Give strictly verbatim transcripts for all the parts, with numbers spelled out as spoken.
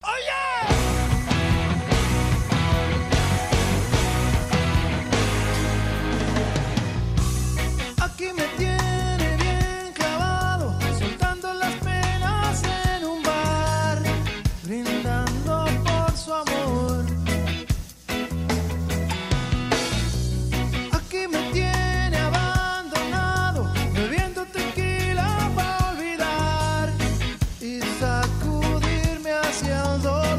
Aquí me tiene bien clavado, soltando las penas en un bar, brindando por su amor. Aquí me tiene abandonado, bebiendo tequila para olvidar y sacudirme hacia el dolor.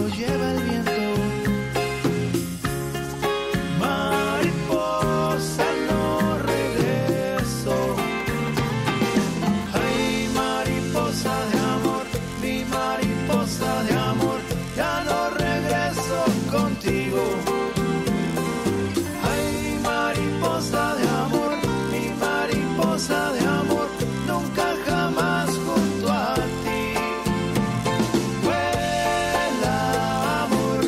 los lleva el viento. Mariposa, no regreso. Ay, mariposa de amor, mi mariposa de amor, ya no regreso contigo. Ay, mariposa de amor, mi mariposa de amor, nunca jamás junto a ti. Vuela, amor,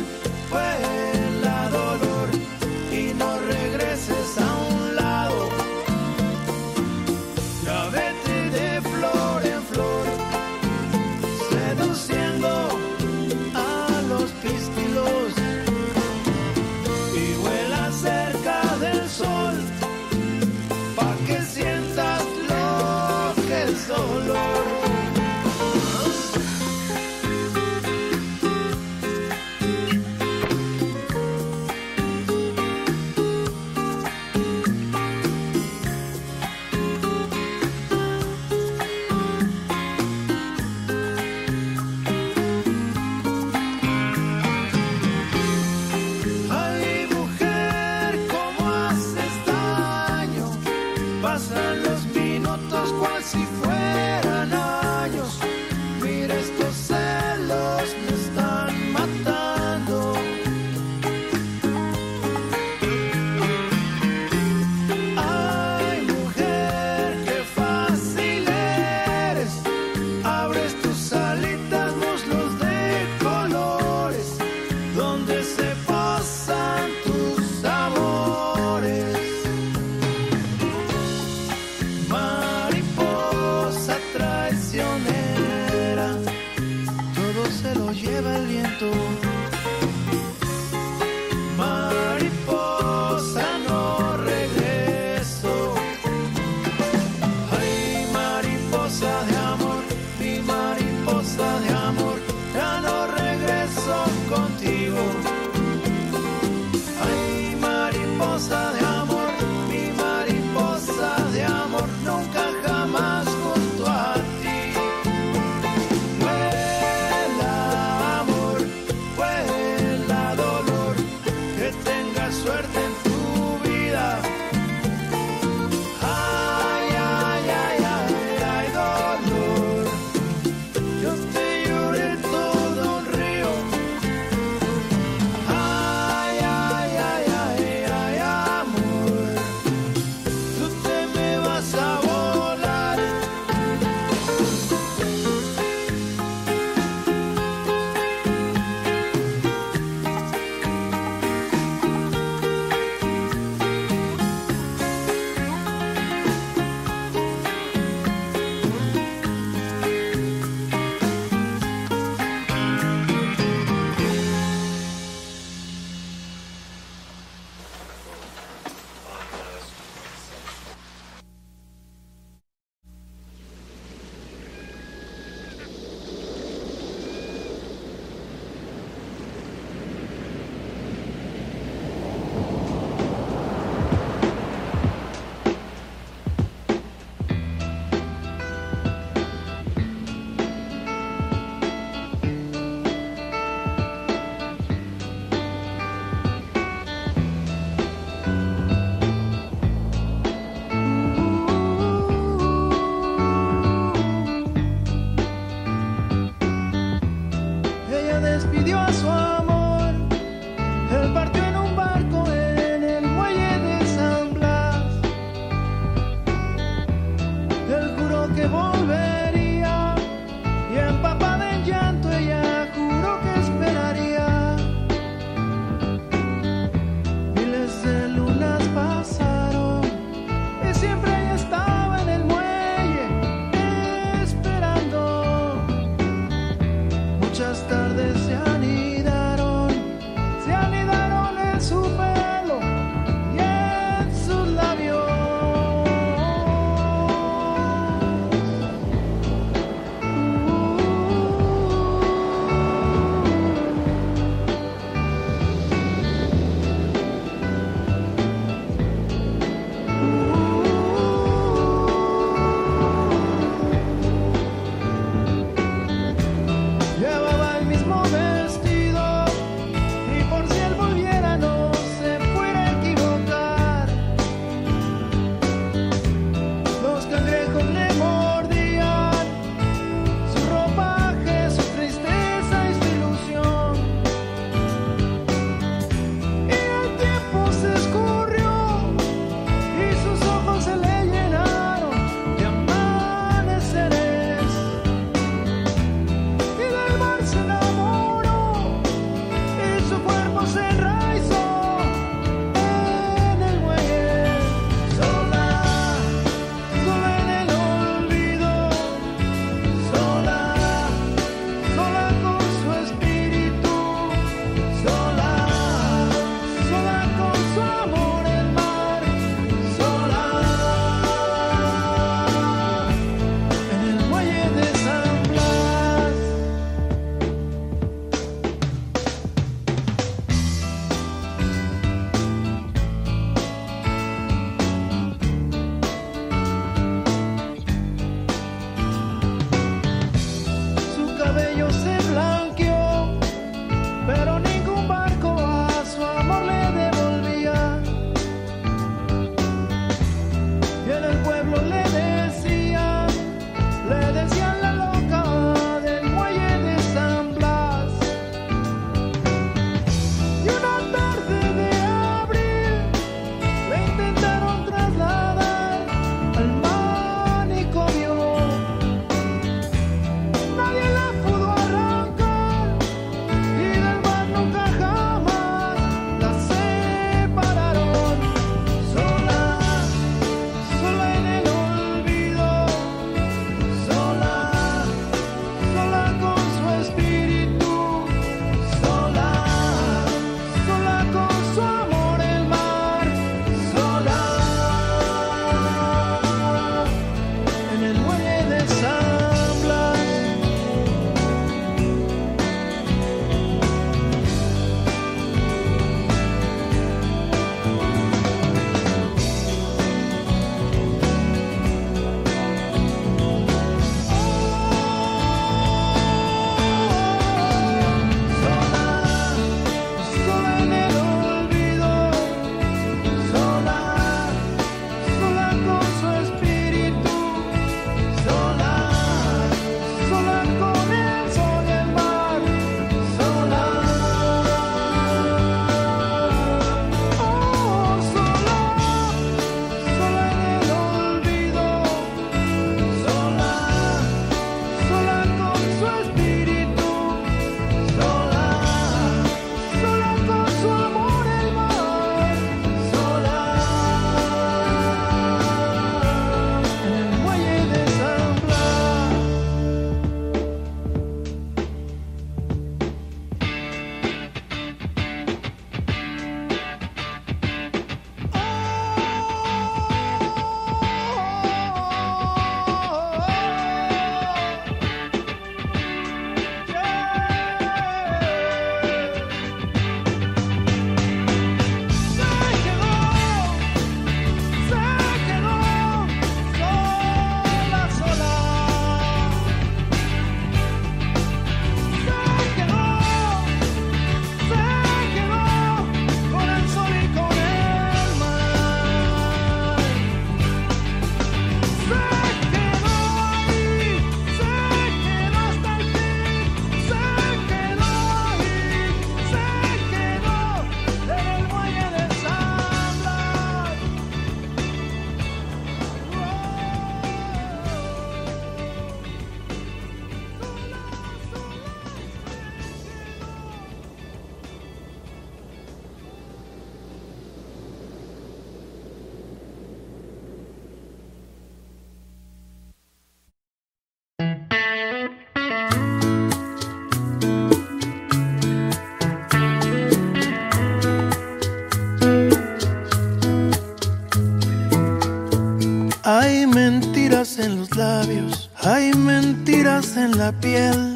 en los labios, hay mentiras en la piel.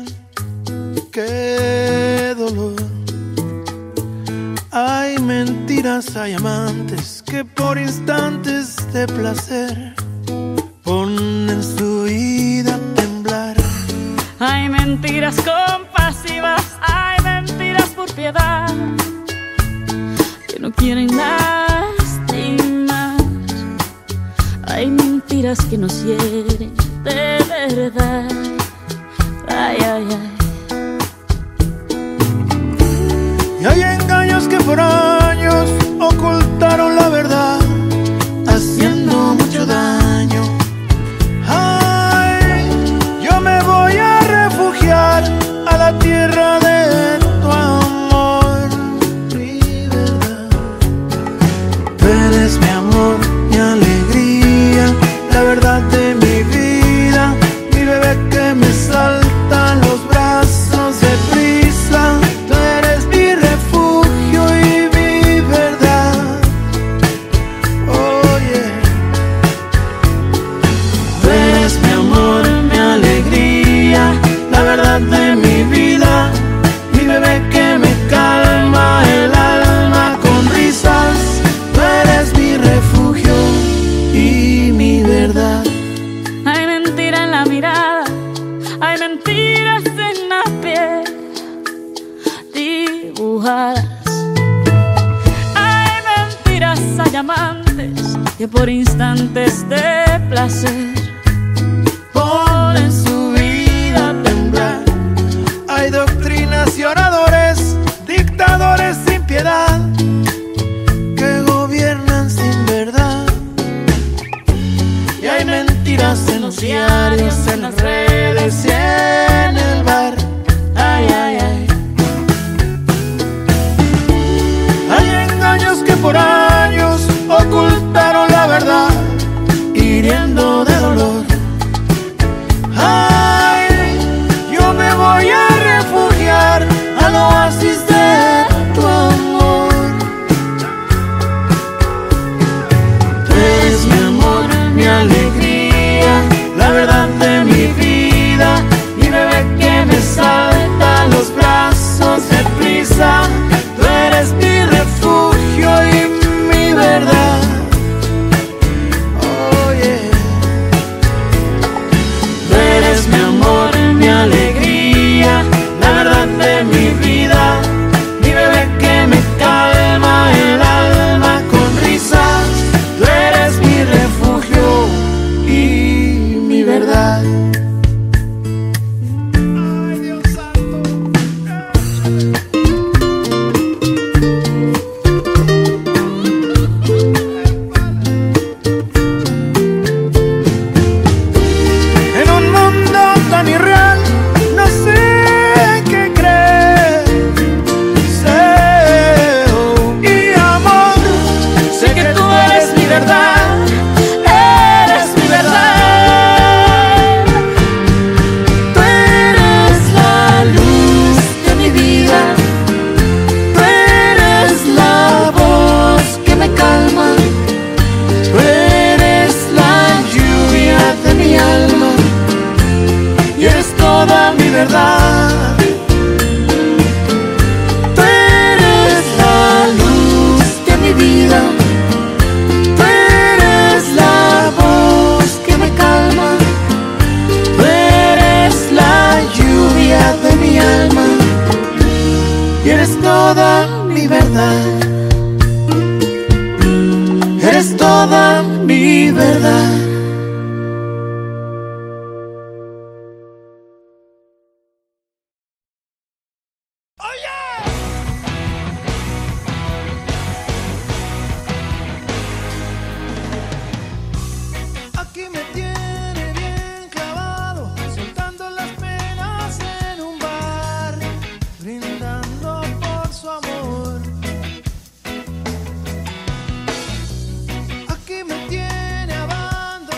Qué dolor. Hay mentiras, hay amantes que por instantes de placer ponen su vida a temblar. Hay mentiras compasivas, hay mentiras por piedad, que no quieren lastimar. Hay mentiras que nos hieren de verdad. Ay, ay, ay. Y hay engaños que por años ocultaron la verdad, haciendo mucho daño. Ay, yo me voy a refugiar a la tierra de tu amor, mi verdad. Tú eres mi amor, mi alegría, la verdad de mi vida, mi bebé que me salta en los brazos de prisa. Tú eres mi refugio y mi verdad. Oh yeah. Tú eres mi amor, mi alegría, la verdad de mi vida, mi bebé que me calma el alma con risas. Tú eres mi refugio y mi verdad. Hay mentira en la mirada, hay mentiras en la piel dibujadas. Hay mentiras, hay amantes que por instantes de placer Ponen su vida a temblar. Hay doctrinas y oradores, dictadores sin piedad, que gobiernan sin verdad. Y hay mentiras en los diarios, en las redes y en el bar. Ay, ay, ay. Hay engaños que por años ocultaron la verdad, hiriendo de dolor. Ay, yo me voy a refugiar al oasis de tu amor. Tú eres mi amor, mi alegría, la verdad de mi vida, mi bebé que me salta a los brazos de prisa. Tú eres mi refugio y mi verdad. Oh yeah. Tú eres mi amor, mi alegría, la verdad de mi vida, mi bebé que me calma el alma con risas. Tú eres mi refugio y mi verdad. Ay, Dios santo. En un mundo tan irreal, no sé qué creer. Deseo y amor, sé que tú eres mi verdad, eres mi verdad. Tú eres la luz de mi vida, tú eres la voz que me calma, tú eres la lluvia de mi alma y eres toda mi verdad. Tú eres la luz de mi vida, tú eres la voz que me calma, tú eres la lluvia de mi alma y eres toda mi verdad. Eres toda mi verdad. Aquí me tiene bien clavado, soltando las penas en un bar, brindando por su amor. Aquí me tiene abandonado.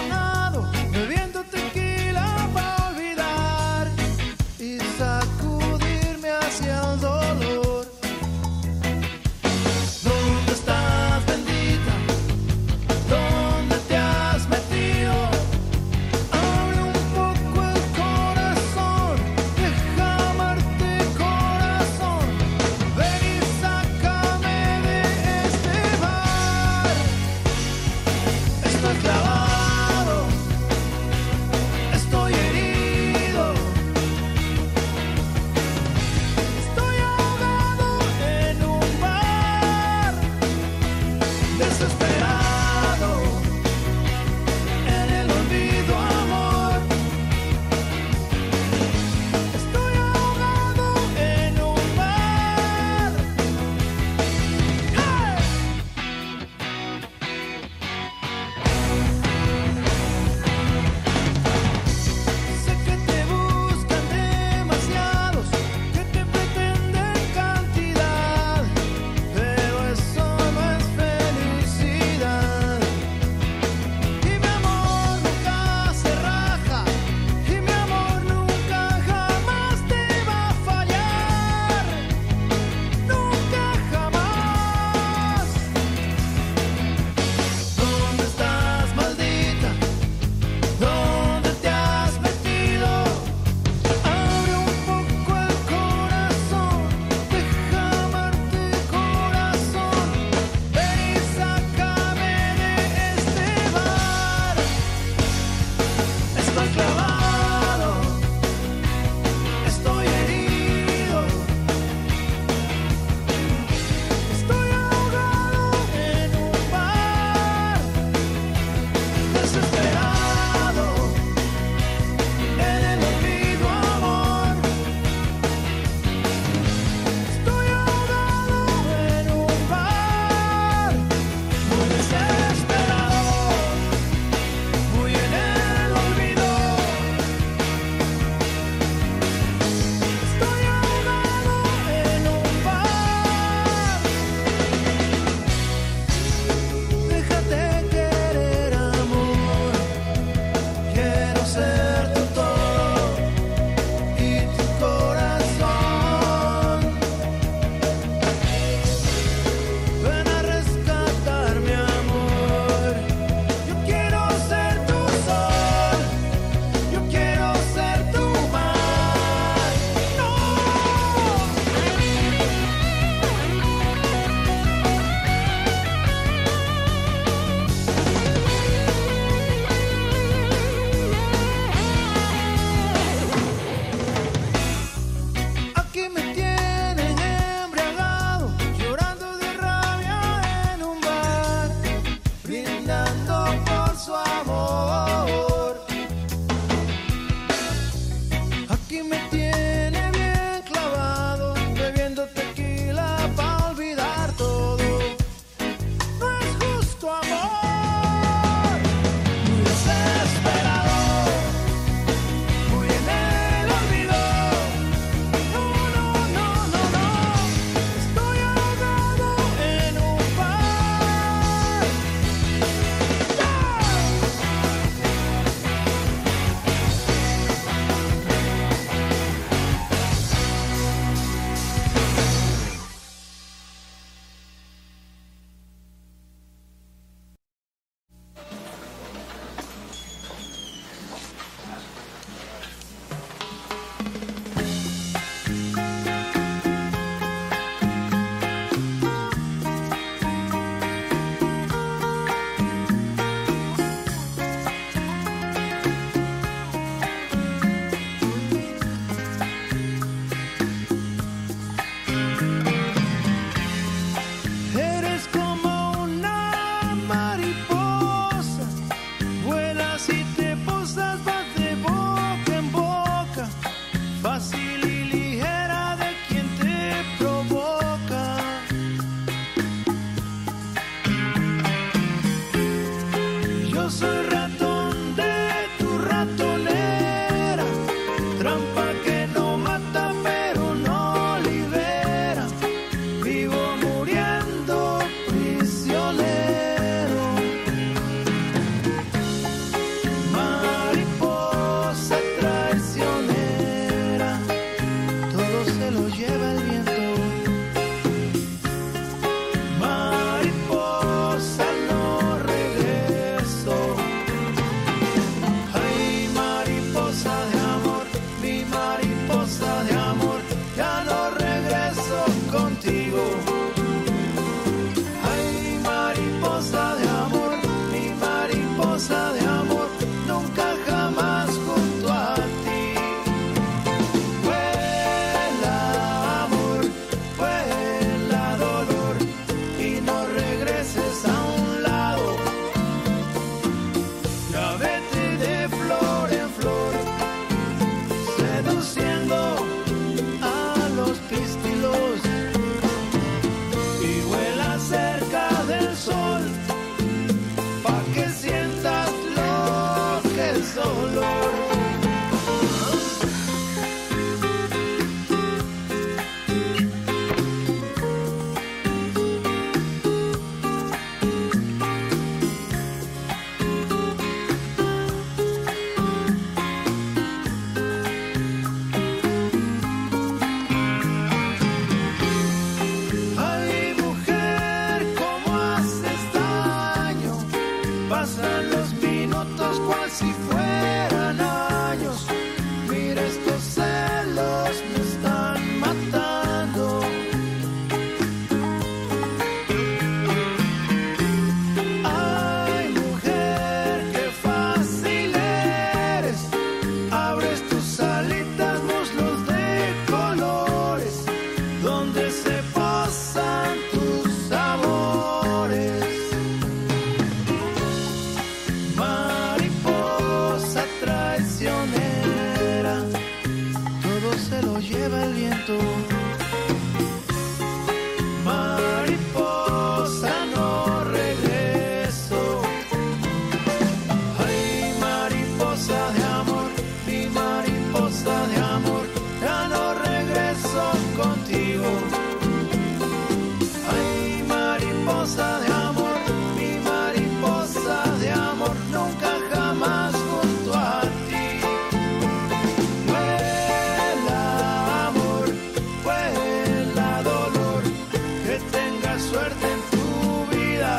que tengas suerte en tu vida.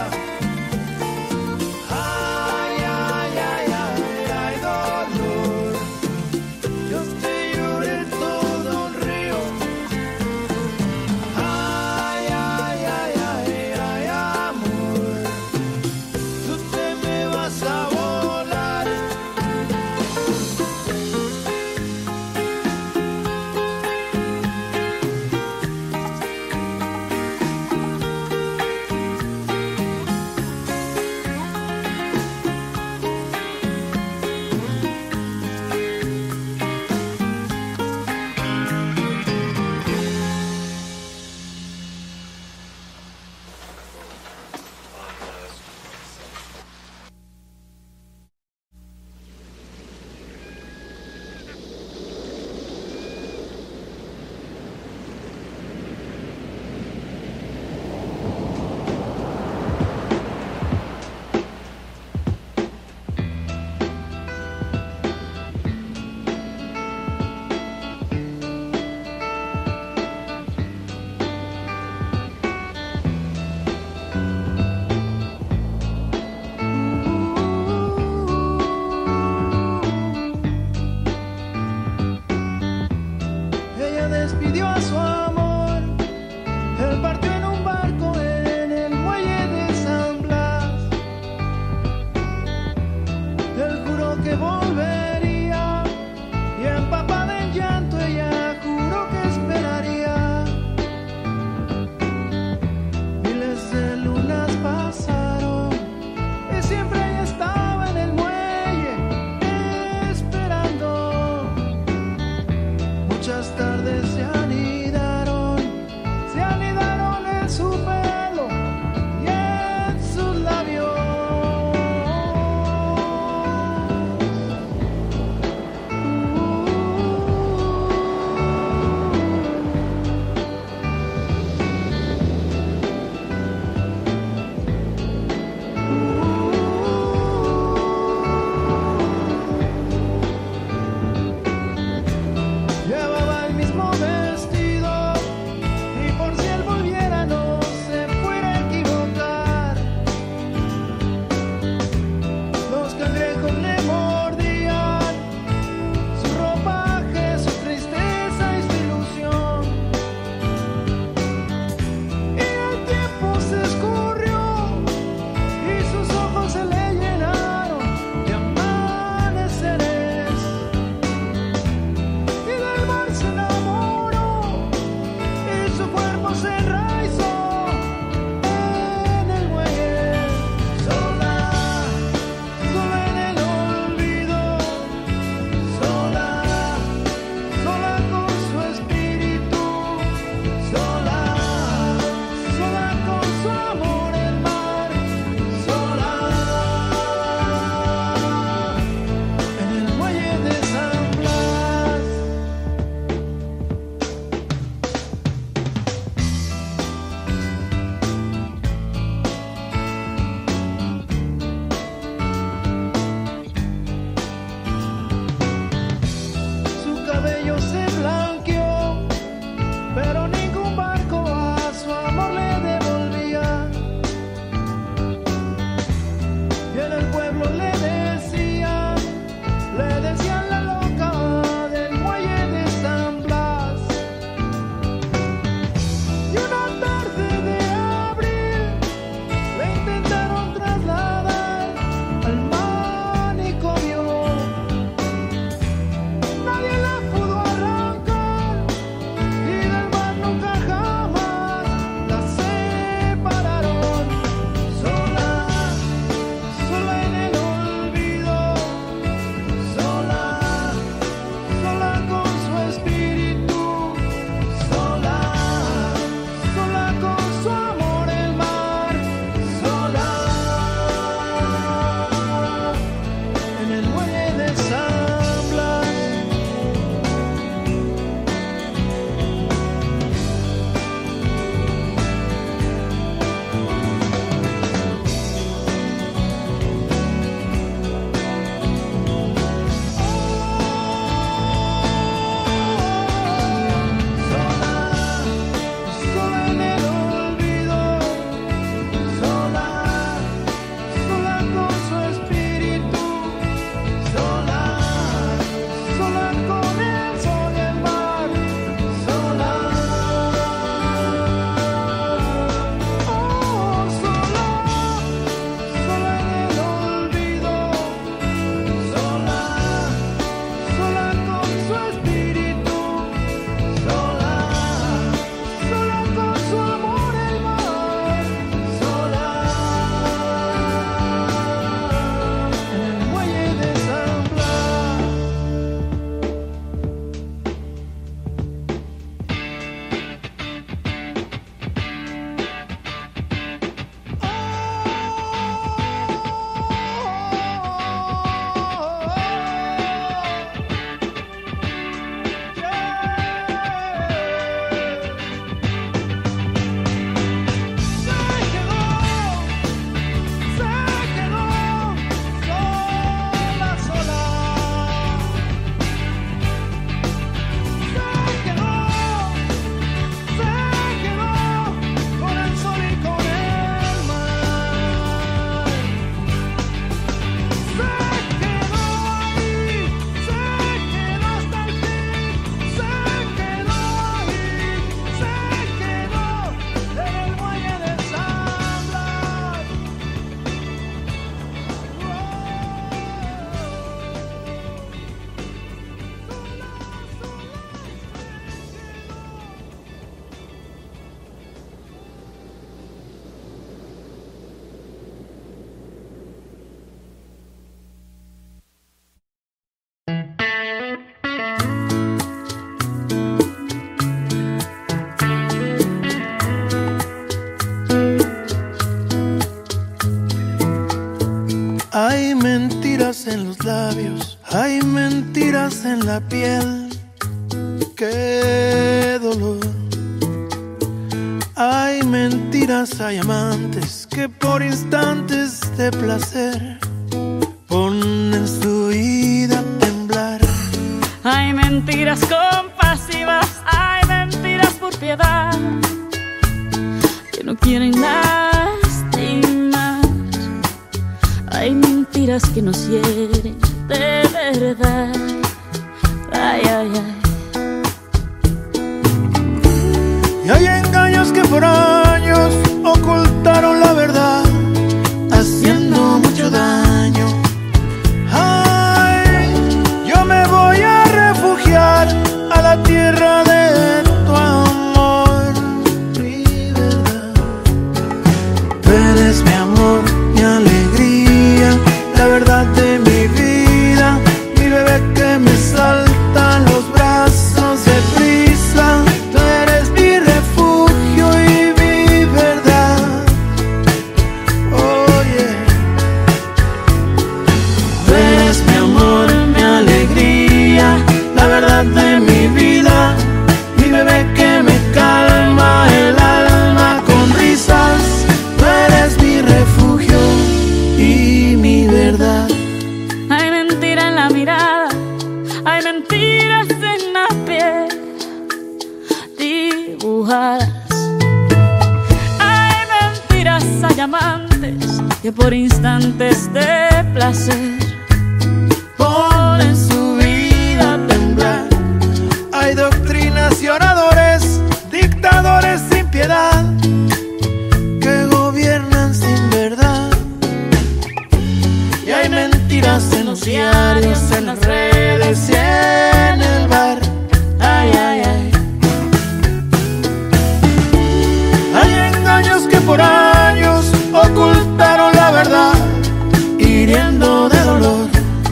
Ay, ay, ay, ay, ay, dolor, yo te lloré todo un río. Ay, ay, ay, ay, ay, amor, tú te me vas a volar. en los labios, hay mentiras en la piel. ¡Qué dolor! Hay mentiras, hay amantes que por instantes de placer ponen su vida a temblar. Hay mentiras compasivas, hay mentiras por piedad, que no quieren lastimar. Hay mentiras que nos hieren de verdad. Ay, ay, ay. Y hay engaños que por años ocultaron la verdad, haciendo mucho daño. Ay, yo me voy a refugiar a la tierra de tu amor, mi verdad. Tú eres mi amor, mi alegría, la verdad de mi vida, mi bebé que me salta en los brazos de prisa. Tú eres mi refugio y mi verdad. Oh yeah. Tú eres mi amor, mi alegría, la verdad de mi vida, mi bebé que me calma el alma con risas. Tú eres mi refugio y mi verdad. Hay mentira en la mirada, hay mentiras en la piel dibujadas. Hay mentiras, hay amantes que por instantes de placer Ponen su vida a temblar. Hay doctrinas y oradores, dictadores sin piedad, que gobiernan sin verdad. Y hay mentiras en los diarios, en las redes y en el bar. Ay, ay, ay. Hay engaños que por años ocultaron la verdad, hiriendo de dolor.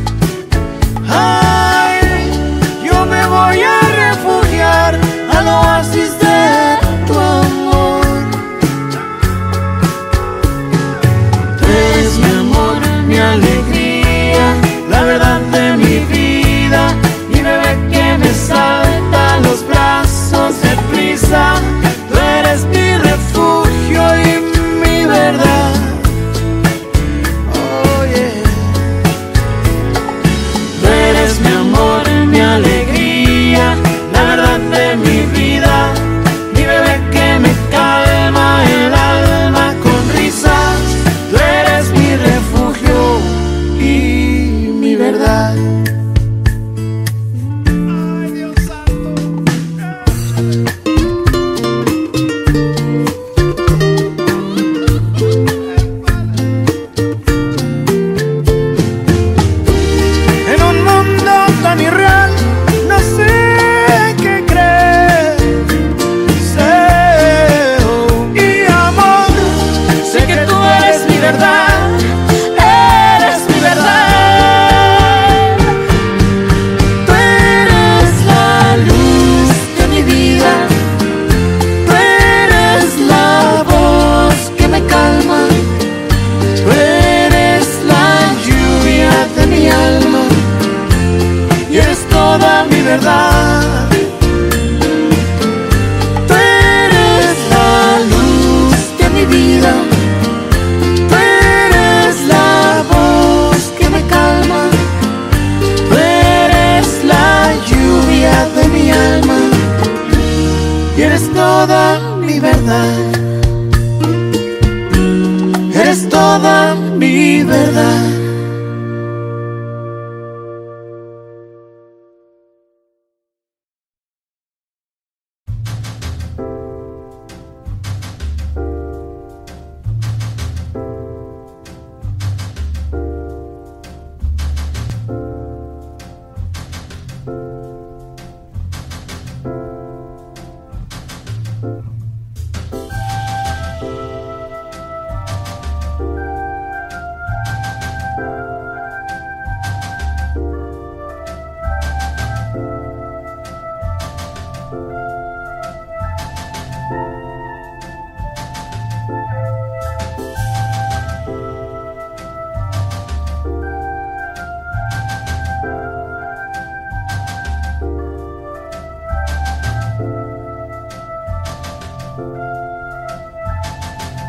Ay, yo me voy a refugiar al oasis de tu amor. Tú eres mi amor, mi alegría, la verdad de mi vida, mi bebé que me salta a los brazos de prisa. Tú eres mi refugio y mi verdad. Oh yeah. Tú eres mi amor, mi alegría, la verdad de mi vida, mi bebé que me calma el alma con risas. Tú eres mi refugio y mi verdad. Ay, Dios santo. En un mundo tan irreal, no sé qué creer. Sé, oh, y amor, sé que tú eres mi verdad, eres mi verdad. Tú eres la luz de mi vida, tú eres la voz que me calma, tú eres la lluvia de mi alma y eres toda mi verdad. Tú eres la luz de mi vida, tú eres la voz que me calma, tú eres la lluvia de mi alma y eres toda mi verdad. Eres toda mi verdad.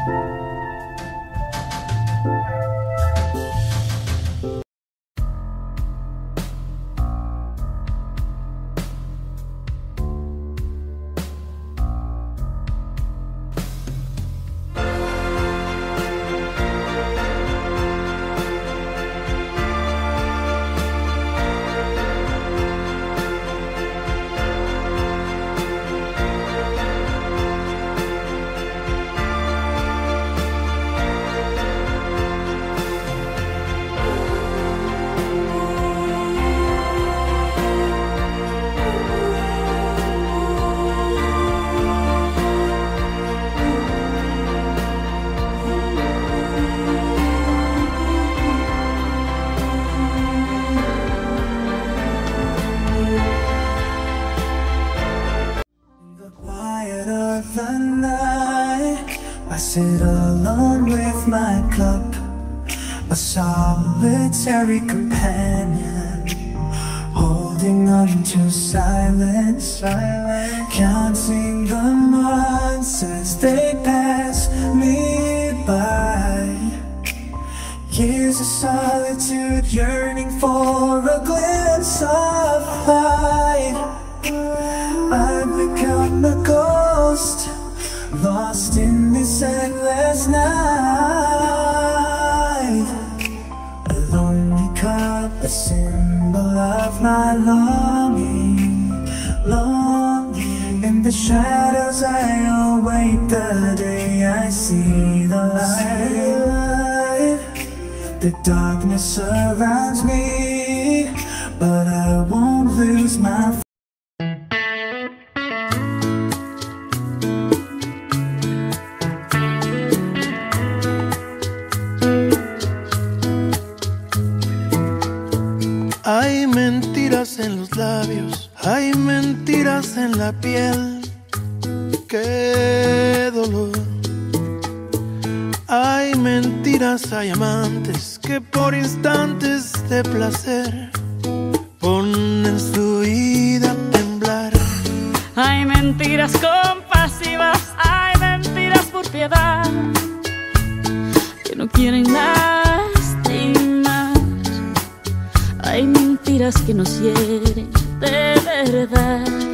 I sit alone with my cup, a solitary companion, holding on to silence, silence, counting the months as they pass me by. Years of solitude, yearning for a glimpse of light. I've become a ghost, lost in this endless night. A lonely cup, a symbol of my longing, longing. In the shadows I await the day I see the light. The darkness surrounds me, but I won't lose my faith. Hay mentiras en los labios, hay mentiras en la piel. ¡Qué dolor! Hay mentiras, hay amantes que por instantes de placer ponen su vida a temblar. Hay mentiras compasivas, hay mentiras por piedad, que no quieren lastimar. Hay mentiras que nos hieren de verdad.